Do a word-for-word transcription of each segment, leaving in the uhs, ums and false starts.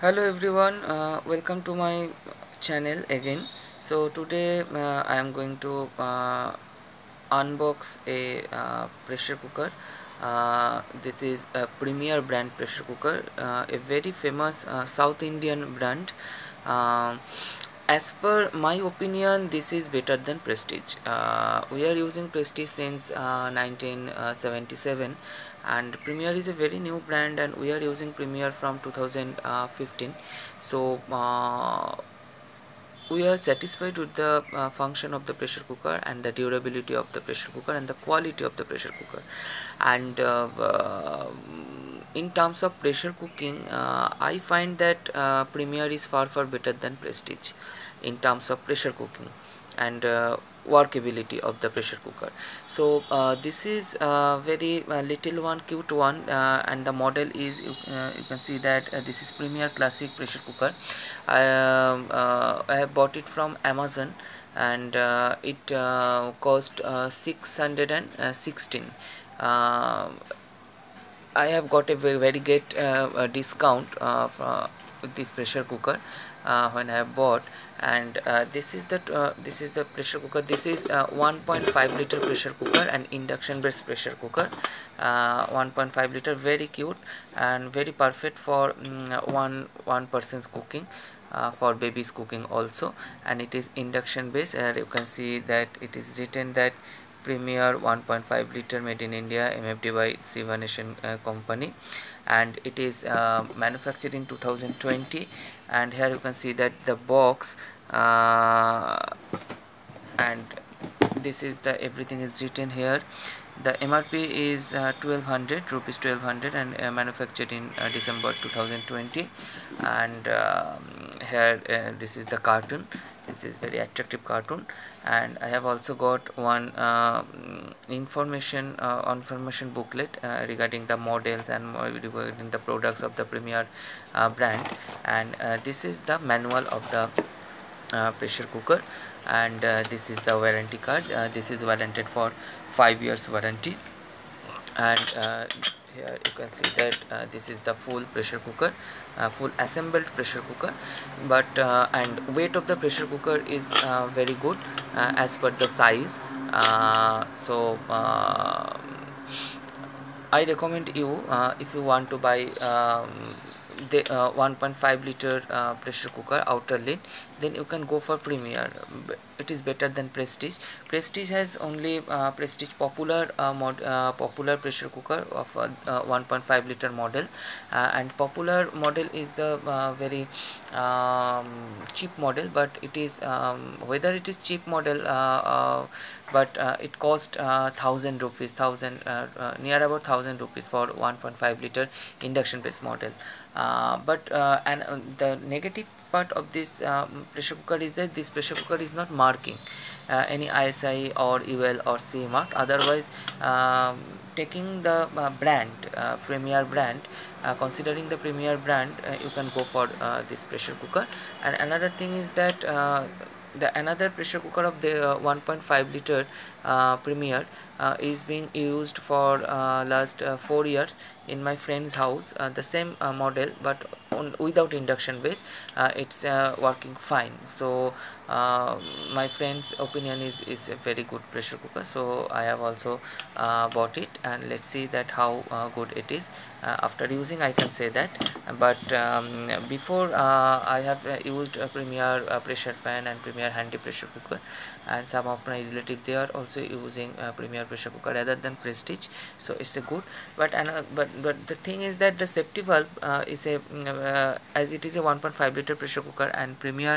Hello everyone, uh, welcome to my channel again. So today uh, I am going to uh, unbox a uh, pressure cooker. Uh, this is a Premier brand pressure cooker, uh, a very famous uh, South Indian brand. Um as per my opinion, this is better than Prestige. Uh, we are using Prestige since uh, nineteen seventy-seven, and Premier is a very new brand, and we are using Premier from two thousand fifteen. So uh, we are satisfied with the uh, function of the pressure cooker and the durability of the pressure cooker and the quality of the pressure cooker. And uh, uh, in terms of pressure cooking, uh, I find that uh, Premier is far far better than Prestige in terms of pressure cooking and uh, workability of the pressure cooker. So uh, this is a very uh, little one, cute one, uh, and the model is you, uh, you can see that uh, this is Premier Classic pressure cooker. I, um, uh, I have bought it from Amazon, and uh, it uh, cost uh, six hundred sixteen. uh, I have got a very, very great uh, uh, discount uh, for, with this pressure cooker uh, when I have bought. And uh, this is the uh, this is the pressure cooker. This is uh, one point five liter pressure cooker, and induction based pressure cooker. uh, one point five liter, very cute and very perfect for um, one one person's cooking, uh, for babies cooking also. And it is induction based, and you can see that it is written that Premier one point five liter, made in India, M F D by Siva Nation uh, company, and it is uh, manufactured in two thousand twenty. And here you can see that the box, uh, and this is the everything is written here. The M R P is uh, twelve hundred rupees, twelve hundred, and uh, manufactured in uh, December two thousand twenty. And um, here uh, this is the cartoon. This is very attractive cartoon. And I have also got one uh, information uh, information booklet uh, regarding the models and regarding the products of the Premier uh, brand. And uh, this is the manual of the uh, pressure cooker. And uh, this is the warranty card. Uh, this is warranted for five years warranty. And uh, here you can see that uh, this is the full pressure cooker, uh, full assembled pressure cooker. But uh, and weight of the pressure cooker is uh, very good uh, as per the size. uh, so uh, I recommend you, uh, if you want to buy um, the uh, one point five liter uh, pressure cooker outer lid, then you can go for Premier. It is better than Prestige. Prestige has only uh, Prestige popular uh, mod, uh, popular pressure cooker of uh, uh, one point five liter model, uh, and popular model is the uh, very um, cheap model. But it is um, whether it is cheap model, uh, uh, but uh, it cost uh, thousand rupees, thousand uh, uh, near about thousand rupees for one point five liter induction based model. Uh, but uh, and uh, the negative part of this um, pressure cooker is that this pressure cooker is not marking uh, any I S I or U L or C mark. Otherwise, um, taking the uh, brand, uh, Premier brand, uh, considering the Premier brand, uh, you can go for uh, this pressure cooker. And another thing is that uh, the another pressure cooker of the uh, one point five liter uh, Premier uh, is being used for uh, last uh, four years in my friend's house. Uh, the same uh, model, but on, without induction base. Uh, it's uh, working fine. So uh, my friend's opinion is is a very good pressure cooker. So I have also uh, bought it, and let's see that how uh, good it is. Uh, after using, I can say that. But um, before, uh, I have uh, used a Premier uh, pressure pan and Premier handy pressure cooker, and some of my relatives, they are also using uh, Premier pressure cooker rather than Prestige. So it's a good. But and uh, but but the thing is that the safety valve uh, is a uh, as it is a one point five liter pressure cooker, and Premier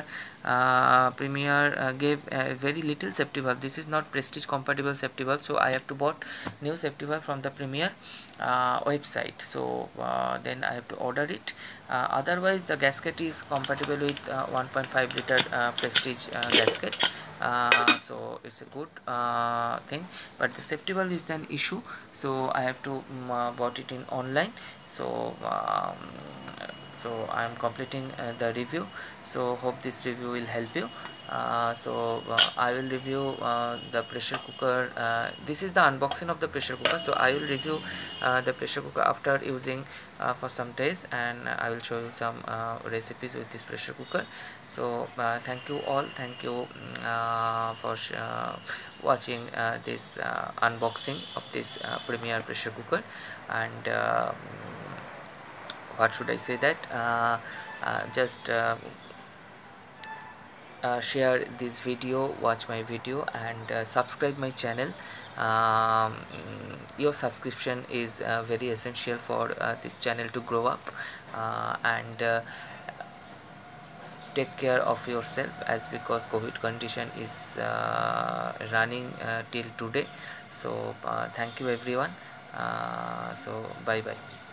uh, Premier uh, gave a very little safety valve. This is not Prestige compatible safety valve, so I have to bought new safety valve from the Premier uh, website. So uh, then I have to order it. Uh, otherwise, the gasket is compatible with uh, one point five liter uh, Prestige uh, gasket. Uh, so it's a good uh, thing. But the safety valve is an issue, so I have to um, uh, bought it in online. So um, So I am completing uh, the review, so hope this review will help you. Uh, so uh, I will review uh, the pressure cooker. Uh, this is the unboxing of the pressure cooker. So I will review uh, the pressure cooker after using uh, for some days, and I will show you some uh, recipes with this pressure cooker. So uh, thank you all, thank you uh, for uh, watching uh, this uh, unboxing of this uh, Premier pressure cooker. And uh, what should I say that uh, uh, just uh, uh, share this video, watch my video, and uh, subscribe my channel. Um, your subscription is uh, very essential for uh, this channel to grow up, uh, and uh, take care of yourself, as because COVID condition is uh, running uh, till today. So uh, thank you everyone. Uh, so bye bye.